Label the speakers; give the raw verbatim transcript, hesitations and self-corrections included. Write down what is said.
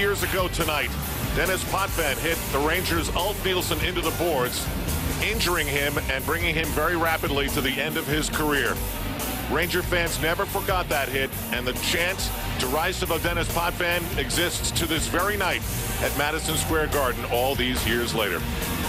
Speaker 1: years ago tonight, Dennis Potvin hit the Rangers' Ulf Nielsen into the boards, injuring him and bringing him very rapidly to the end of his career. Ranger fans never forgot that hit, and the chant derisive of Dennis Potvin exists to this very night at Madison Square Garden all these years later.